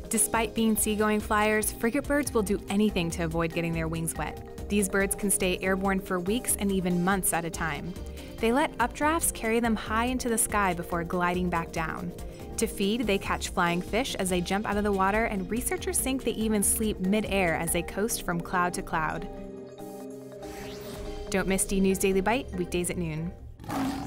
Despite being seagoing flyers, frigate birds will do anything to avoid getting their wings wet. These birds can stay airborne for weeks and even months at a time. They let updrafts carry them high into the sky before gliding back down. To feed, they catch flying fish as they jump out of the water, and researchers think they even sleep mid-air as they coast from cloud to cloud. Don't miss DNews Daily Bite, weekdays at noon.